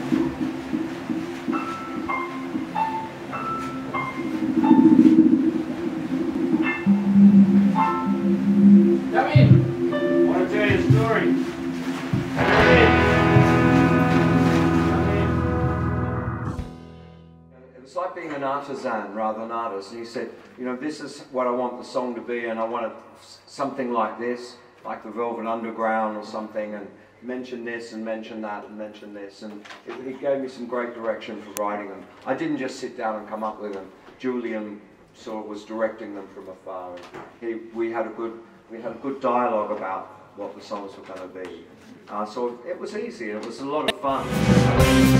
Come in. I want to tell you a story. Come in. It was like being an artisan rather than an artist. And he said, you know, this is what I want the song to be, and I want it something like this, like the Velvet Underground or something, and mention this and mention that and mention this. And it gave me some great direction for writing them. I didn't just sit down and come up with them. Julian sort of was directing them from afar. We had a good dialogue about what the songs were going to be. So it was easy. It was a lot of fun.